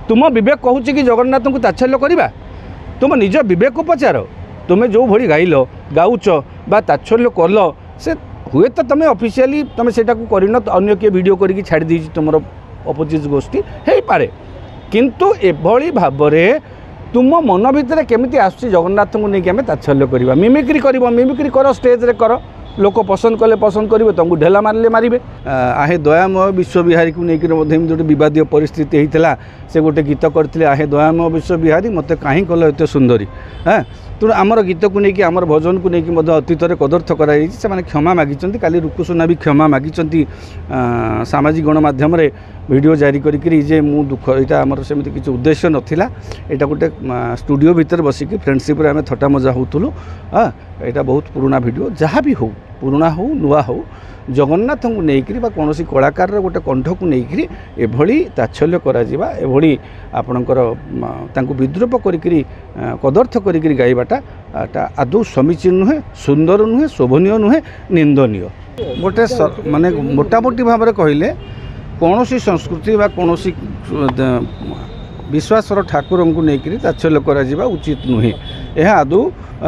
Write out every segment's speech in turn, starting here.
तुम विवेक कहूँ कि जगन्नाथ को ताच्छल्य करवा तुम निज विवेक को पचार तुम्हें जो भली गाइल गाउच बा ताच्छल्य कल से हुए तो तुम ऑफिशियली तुम से करन अन्य किए वीडियो करके छाड़ी दी तुम अपोजिट गोष्ठी हो पारे किंतु एभली भाव तुम मन भितर केमिति आसुची जगन्नाथ को लेकिन आम ताच्छल्य करवा मिमिक्री कर स्टेज रे कर लोक पसंद कले पसंद करेंगे तुमको ढेला मारे मारे आहे दयामय विश्वविहारी को लेकर गोटे विवाद परिस्थिति होता से गोटे गीत करते आहे दयामय विश्वविहारी मत कहीं कल एत सुंदरी हाँ तेणु आमर गीत को लेकिन आमर भजन को लेकिन अतीत कदर्थ कराई क्षमा मागिंट काली रुकुसुना भी क्षमा मागिंट सामाजिक गणमाध्यम वीडियो जारी करी मु दुख यहाँ आमर सेमती किसी उद्देश्य नाला यहाँ गोटे स्टूडियो भितर बसिक फ्रेंडशिप आम थटा मजा होलु हाँ यहाँ बहुत पुराना वीडियो जहाँ भी हो पुराना हो नुआ हो जगन्नाथ को लेकर कौन कलाकार गोटे कंठ को लेकर एभली ताच्छल्य करा एभली आपणकर विद्रूप करी कदर्थ करी गाइबाटा आदौ समीचीन नुहे सुंदर नुहे शोभनीय नुहे निंदनीय गोटे माने मोटामोटी भाव में कहले कौन संस्कृति बा कौन विश्वासर ठाकुर को लेकर ताच्छल्य करा उचित नुहे यह आदौ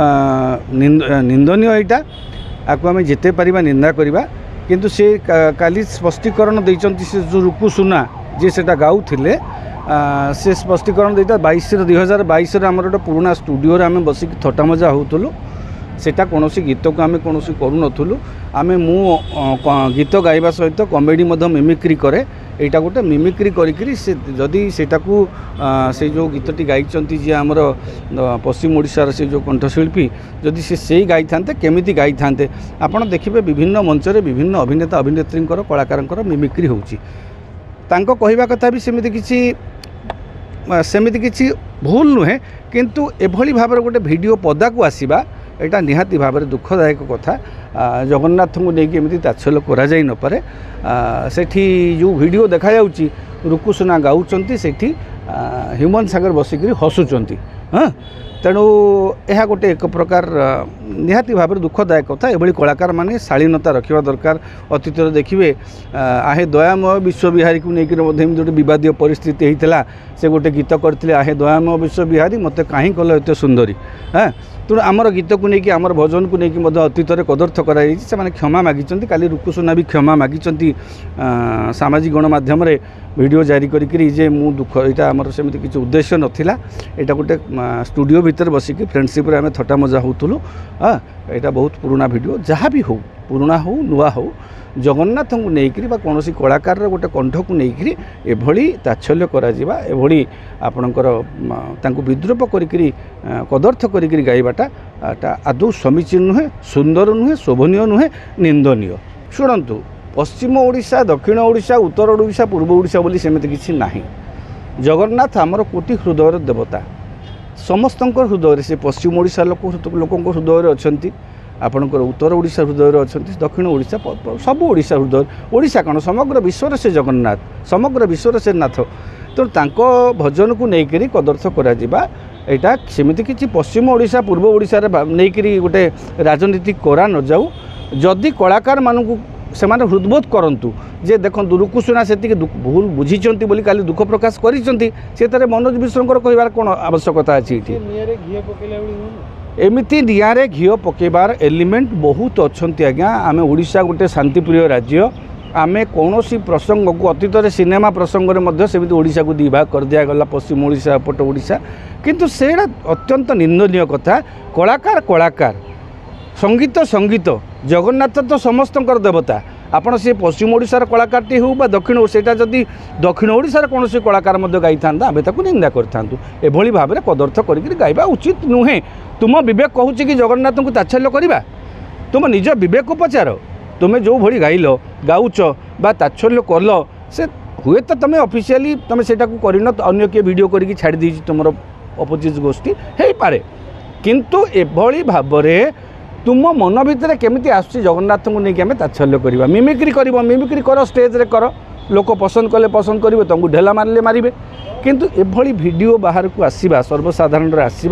निंदनीय यहाँ आपको आम जिते पारिबा निंदा करवा किंतु से काली स्पष्टीकरण देइचंती से जो रुकुसुना जे सेटा गाउथिले से स्पष्टीकरण देता 2022 आमर गोटे पुराना स्टूडियो आम बसिक थटा मजा होतलु सेटा कौन गीत को आम कौन करूँ आम मु गीत गाइबा सहित कॉमेडी मिमिक्री करे यहाँ गोटे मिमिक्री करी से जदि सेटा को से जो गीतटी गाइचंती जे आमर पश्चिम ओडिशार से जो कंठशिल्पी जदि से गाई था केमिति गाई था आपड़ देखिए विभिन्न मंचरे विभिन्न अभिनेता अभिनेत्री कलाकार मिमिक्री होची तांको कहवा कथा भी सेमिति किछि भूल नुहे किंतु एभली भाव गोटे वीडियो पदा को आसीबा यहाँ निहाती भाव में दुखदायक कथा जगन्नाथ को लेकिन एमती ताच्छल्य करा जाई न पारे सेठी जो वीडियो देखा जाउची रुकुसुना गाउचंती सेठी ह्यूमन सागर बसिक हसुचंती हाँ तेणु यह गोटे एक प्रकार निहाती भाव में दुखदायक कथा एभली कलाकार माने शालीनता रखा दरकार अतीत देखिए आहे दयामय विश्वविहारी को लेकर गोटे विवाद परिस्थिति होता से गोटे गीत करते आहे दयामय विश्वविहारी मत कहीं कल एत सुंदरी हाँ तेणु आमर गीत को लेकिन आमर भजन को लेकिन अतीत कदर्थ कराई क्षमा मागिंट काली रुकुसुना भी क्षमा मागिंट सामाजिक गणमाध्यम वीडियो जारी करी मु दुख यहाँ आमर सेमती किसी उद्देश्य नाला यहाँ गोटे स्टूडियो भितर बसिक फ्रेंडशिप आम थटा मजा होलु हाँ यहाँ बहुत पुराना वीडियो जहाँ भी हो पुराना हो नुआ हो जगन्नाथ को लेकर कौन कलाकार गोटे कंठ को लेकर एभली ताच्छल्य करा एभली आपणकर विद्रूप करी कदर्थ करी गाइबाटा आदौ समीचीन नुहे सुंदर नुहे शोभनीय नुहे निंदनीय शुणु पश्चिम ओडिशा दक्षिण ओडिशा उत्तर ओडिशा पूर्व ओडिशा बोली सेमती किछि नाही जगन्नाथ आमर कोटि हृदयर देवता समस्त हृदय से पश्चिम ओडिशा लोक हृदय अच्छा आपणकर उत्तर ओडिशा हृदय अच्छा दक्षिण ओडिशा सब ओडिशा हृदय ओडिशा कौन समग्र विश्व से जगन्नाथ समग्र विश्व से नाथ तो तांको भजन को लेकर कदर्थ करा यहाँ सेमती किसी पश्चिम ओडिशा पूर्व ओडिशा नहीं गोटे राजनीति करा न जाऊ जदि कलाकार मानू से हृदबोध करूँ जे देखो रुकुसुना से भूल बुझीचंती बोली काली दुख प्रकाश कर मनोज मिश्र कहबार कौन आवश्यकता अच्छी एमती निआरे घी पकेबार एलिमेंट बहुत अच्छा आज्ञा आम ओडिशा गोटे शांतिप्रिय राज्य आमे कौन प्रसंग को अतीत सिनेमा प्रसंग में सेमती ओडिशा को दिभाग कर दिगला पश्चिम ओडिशा एपट ओडिशा किंतु से अत्यंत निंदनीय कथा कलाकार कलाकार संगीत संगीत जगन्नाथ तो समस्त देवता आपण से पश्चिम ओडिशार कलाकारटी हो बा दक्षिण सेटा जदि दक्षिण ओडिशार कौन कलाकार गाई था आम ताकू निंदा करूँ एभली भाव में कदर्थ करी गाइबा उचित नुहे तुम विवेक कहूँ कि जगन्नाथ को ताच्छल्य करवा तुम निज विवेक को पचार तुम्हें जो भली गाइल गाउच बा ताच्छल्य कल से हुए तो तुम ऑफिशियली तुम से करन अन्य किए वीडियो करके छाड़ी दी तुम अपोजिट गोष्ठी हो पारे किंतु एभली भाव में तुम मन भितर केमिति आसुची जगन्नाथ को लेकिन आम ताच्छल्य करवा मिमिक्री कर स्टेज रे कर लोक पसंद कले पसंद करेंगे तुमको ढेला मारे मारे किंतु एभली वीडियो बाहर को आसवा सर्वसाधारण आसवा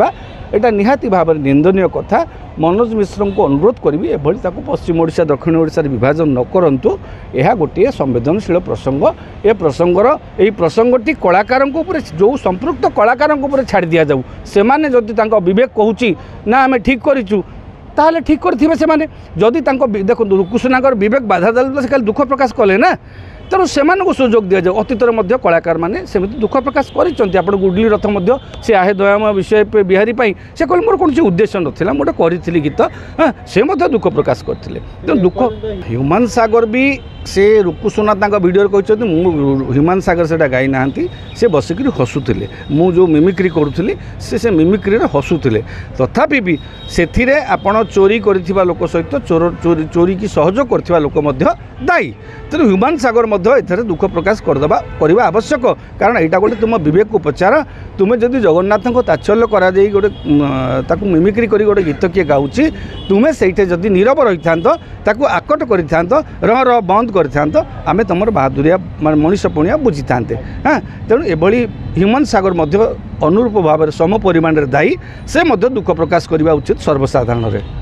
এটা নিহাতি ভাবে নিন্দনীয় কথা। मनोज मिश्र को अनुरोध करी एभली पश्चिम ओडिशा दक्षिण ओडिशा विभाजन न करंतु यह गोटे संवेदनशील प्रसंग। ए प्रसंगर यही प्रसंगटी कलाकार जो संपृक्त कलाकार छाड़ दि जाऊ से जदि विवेक कहूँ ना आम ठीक करूँ ताहले ठीक करेंगे से जदि देखो रुकुसुना विवेक बाधा देते से दुख प्रकाश कले ना तेणु से सुजोग दि जाऊ। अतीतर कलाकार मैंने सेमती दुख प्रकाश कर गुडली रथ से आहे दयामय विषय पे बिहारी से कह मोर कौन उद्देश्य नाला मोटे करी गीत हाँ से दुख प्रकाश करते तेणु दुख ह्यूमान सागर भी से रुकुसुना भिडियो कहते ह्यूमान सागर से गाई ना से बसिक हसुले मु जो मिमिक्री करुली से मिमिक्री हसुले तथापि भी से आपण चोरी कर लोक सहित चोरी की सहयोग कर लोक दायी। तेणु ह्यूमान सागर एथरे दुख प्रकाश करवा आवश्यक कारण यहाँ गोटे तुम विवेक को पचार तुम्हें जदि जगन्नाथ को तात्सल्य करा गोटे मिमिक्री कर गोटे गीत किए गाँची तुम्हें से जदि नीरव रही था आकट कर र बंद कर आम तुम बहादुरिया मनीष पुणिया बुझी था। हाँ तेणु एभली ह्यूमान सागर अनुरूप भाव सम परिमाण दायी से दुख प्रकाश करने उचित सर्वसाधारण।